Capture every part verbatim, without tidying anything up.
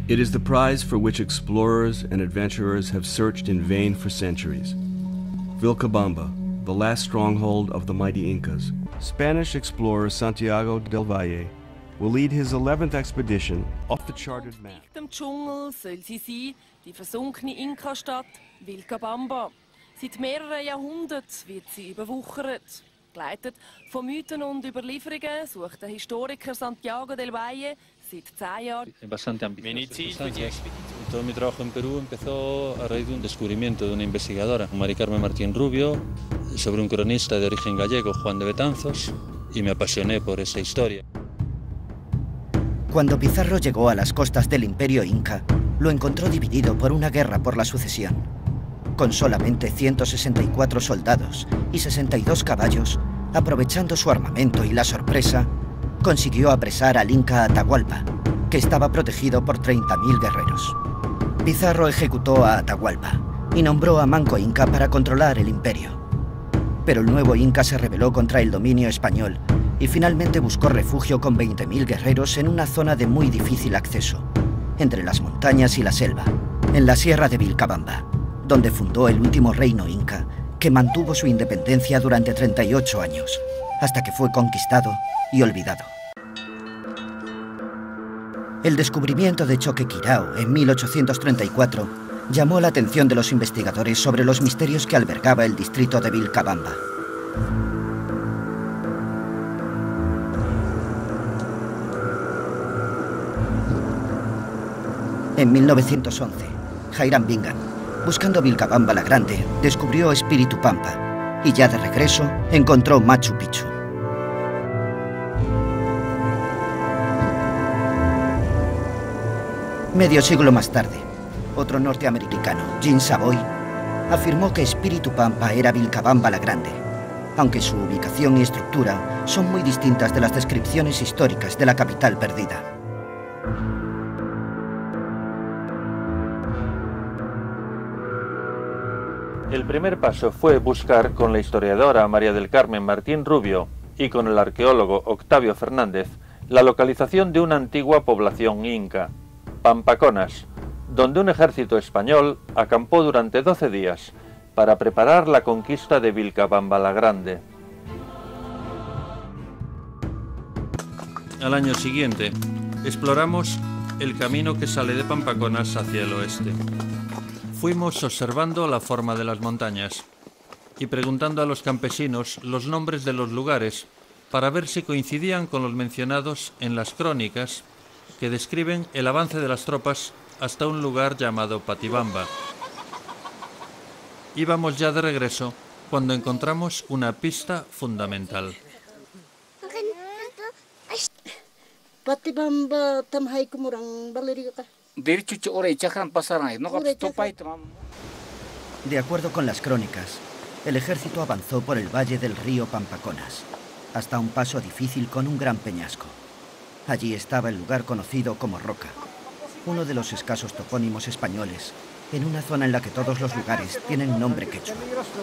It is the prize for which explorers and adventurers have searched in vain for centuries. Vilcabamba, the last stronghold of the mighty Incas. Spanish explorer Santiago del Valle will lead his eleventh expedition off the charted map. Im Dschungel soll sie sein, die versunkene Inka-Stadt Vilcabamba. Seit mehreren Jahrhunderten wird sie überwuchert. Geleitet von Mythen und Überlieferungen sucht der Historiker Santiago del Valle seit zehn Jahren. Todo mi trabajo en Perú empezó a raíz de un descubrimiento de una investigadora, Mari Carmen Martín Rubio, sobre un cronista de origen gallego, Juan de Betanzos, y me apasioné por esa historia. Cuando Pizarro llegó a las costas del Imperio Inca, lo encontró dividido por una guerra por la sucesión. Con solamente ciento sesenta y cuatro soldados y sesenta y dos caballos, aprovechando su armamento y la sorpresa, consiguió apresar al Inca Atahualpa, que estaba protegido por treinta mil guerreros. Pizarro ejecutó a Atahualpa y nombró a Manco Inca para controlar el imperio. Pero el nuevo Inca se rebeló contra el dominio español y finalmente buscó refugio con veinte mil guerreros en una zona de muy difícil acceso, entre las montañas y la selva, en la sierra de Vilcabamba, donde fundó el último reino inca, que mantuvo su independencia durante treinta y ocho años, hasta que fue conquistado y olvidado. El descubrimiento de Choquequirao en mil ochocientos treinta y cuatro llamó la atención de los investigadores sobre los misterios que albergaba el distrito de Vilcabamba. En mil novecientos once, Hiram Bingham, buscando Vilcabamba la Grande, descubrió Espíritu Pampa y ya de regreso encontró Machu Picchu. Medio siglo más tarde, otro norteamericano, Jim Savoy, afirmó que Espíritu Pampa era Vilcabamba la Grande, aunque su ubicación y estructura son muy distintas de las descripciones históricas de la capital perdida. El primer paso fue buscar con la historiadora María del Carmen Martín Rubio y con el arqueólogo Octavio Fernández la localización de una antigua población inca, Pampaconas, donde un ejército español acampó durante doce días para preparar la conquista de Vilcabamba la Grande. Al año siguiente, exploramos el camino que sale de Pampaconas hacia el oeste. Fuimos observando la forma de las montañas y preguntando a los campesinos los nombres de los lugares para ver si coincidían con los mencionados en las crónicas que describen el avance de las tropas hasta un lugar llamado Patibamba. Íbamos ya de regreso cuando encontramos una pista fundamental. Patibamba tamhay kumurang baliri ka. De acuerdo con las crónicas, el ejército avanzó por el valle del río Pampaconas, hasta un paso difícil con un gran peñasco. Allí estaba el lugar conocido como Roca, uno de los escasos topónimos españoles, en una zona en la que todos los lugares tienen nombre quechua.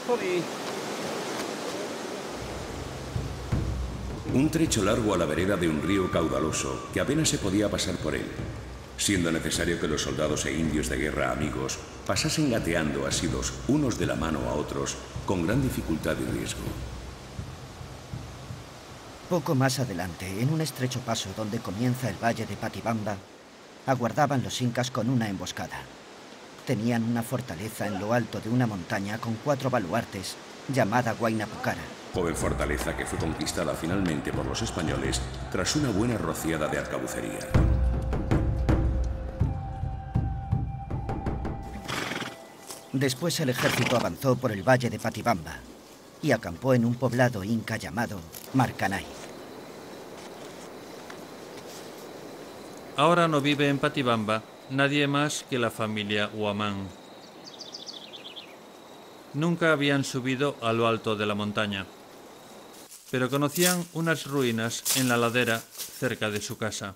Un trecho largo a la vereda de un río caudaloso que apenas se podía pasar por él, siendo necesario que los soldados e indios de guerra amigos pasasen gateando asidos unos de la mano a otros con gran dificultad y riesgo. Poco más adelante, en un estrecho paso donde comienza el valle de Patibamba, aguardaban los incas con una emboscada. Tenían una fortaleza en lo alto de una montaña con cuatro baluartes llamada Huaynapucara. Joven fortaleza que fue conquistada finalmente por los españoles tras una buena rociada de arcabucería. Después el ejército avanzó por el valle de Patibamba y acampó en un poblado inca llamado Marcanay. Ahora no vive en Patibamba nadie más que la familia Huamán. Nunca habían subido a lo alto de la montaña, pero conocían unas ruinas en la ladera cerca de su casa.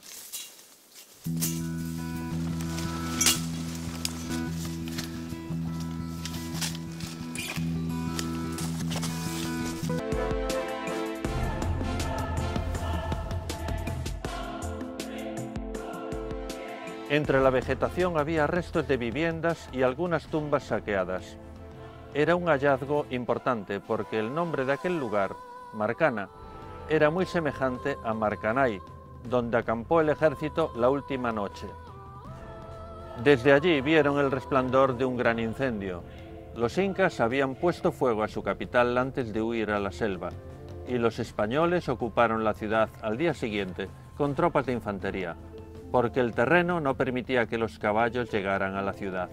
Entre la vegetación había restos de viviendas y algunas tumbas saqueadas. Era un hallazgo importante porque el nombre de aquel lugar, Marcana, era muy semejante a Marcanay, donde acampó el ejército la última noche. Desde allí vieron el resplandor de un gran incendio. Los incas habían puesto fuego a su capital antes de huir a la selva, y los españoles ocuparon la ciudad al día siguiente con tropas de infantería, porque el terreno no permitía que los caballos llegaran a la ciudad.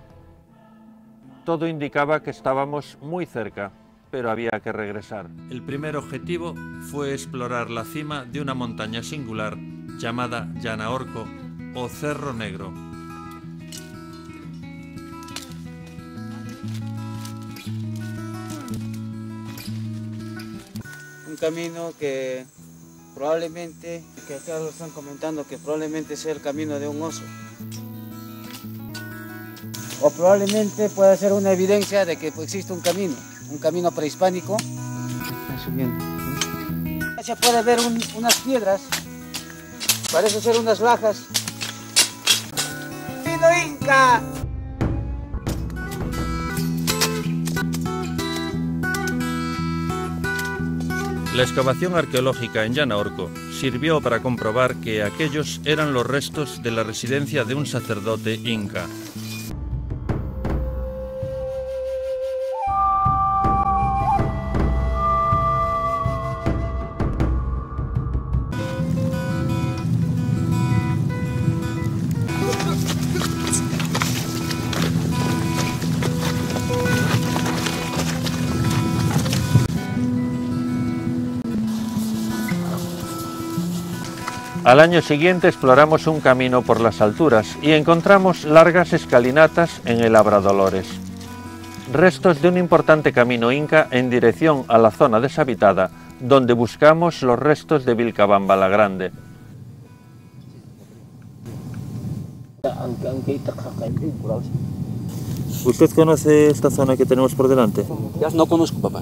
Todo indicaba que estábamos muy cerca, pero había que regresar. El primer objetivo fue explorar la cima de una montaña singular llamada Llanaorco o Cerro Negro. Un camino que probablemente, que acá lo están comentando, que probablemente sea el camino de un oso. O probablemente pueda ser una evidencia de que existe un camino, un camino prehispánico. Están subiendo. Se puede ver un, unas piedras, parece ser unas lajas. ¡Camino Inca! La excavación arqueológica en Llanaorco sirvió para comprobar que aquellos eran los restos de la residencia de un sacerdote inca. Al año siguiente exploramos un camino por las alturas y encontramos largas escalinatas en el Abra-Dolores. Restos de un importante camino inca en dirección a la zona deshabitada, donde buscamos los restos de Vilcabamba la Grande. ¿Usted conoce esta zona que tenemos por delante? Ya no conozco, papá.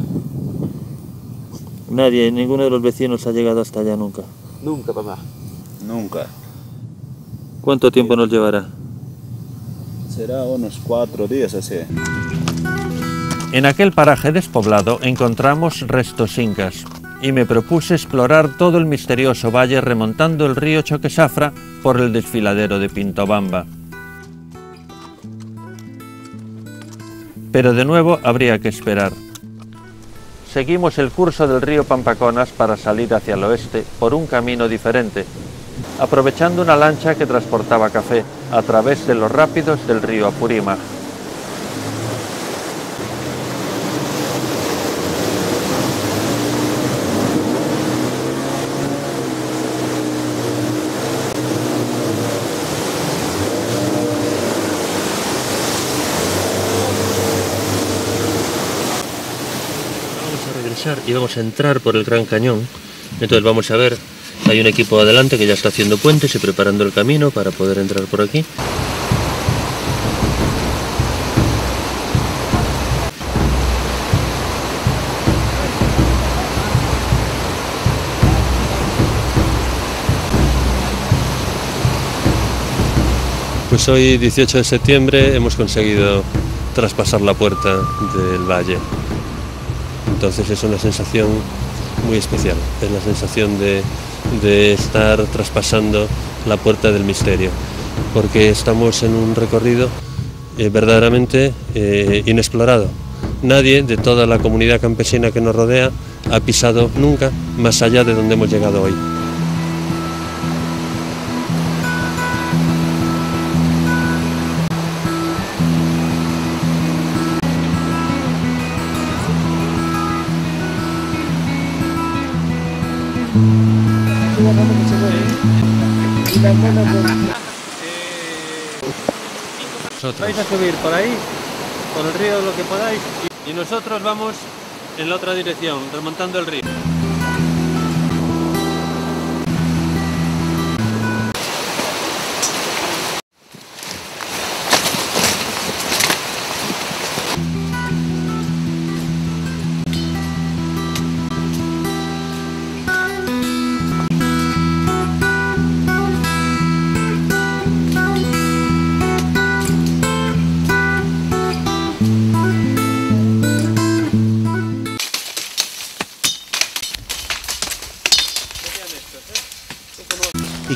Nadie, ninguno de los vecinos ha llegado hasta allá nunca. Nunca, papá. Nunca. ¿Cuánto tiempo nos llevará? Será unos cuatro días así. En aquel paraje despoblado encontramos restos incas y me propuse explorar todo el misterioso valle remontando el río Choquesafra por el desfiladero de Pintobamba. Pero de nuevo habría que esperar. Seguimos el curso del río Pampaconas para salir hacia el oeste por un camino diferente, aprovechando una lancha que transportaba café a través de los rápidos del río Apurímac. Vamos a regresar y vamos a entrar por el Gran Cañón. Entonces vamos a ver. Hay un equipo adelante que ya está haciendo puentes y preparando el camino para poder entrar por aquí. Pues hoy, dieciocho de septiembre, hemos conseguido traspasar la puerta del valle. Entonces es una sensación muy especial, es la sensación de, de estar traspasando la puerta del misterio, porque estamos en un recorrido eh, verdaderamente eh, inexplorado. Nadie de toda la comunidad campesina que nos rodea ha pisado nunca más allá de donde hemos llegado hoy. Vais a subir por ahí, por el río lo que podáis, y nosotros vamos en la otra dirección, remontando el río.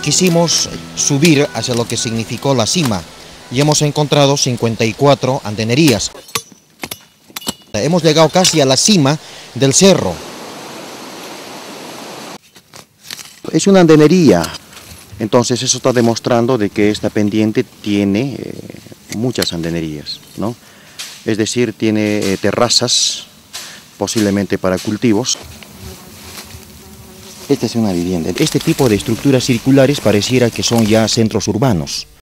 quisimos subir hacia lo que significó la cima y hemos encontrado cincuenta y cuatro andenerías. Hemos llegado casi a la cima del cerro. Es una andenería, entonces eso está demostrando de que esta pendiente tiene eh, muchas andenerías, ¿no? Es decir, tiene eh, terrazas, posiblemente para cultivos. Esta es una vivienda. Este tipo de estructuras circulares pareciera que son ya centros urbanos.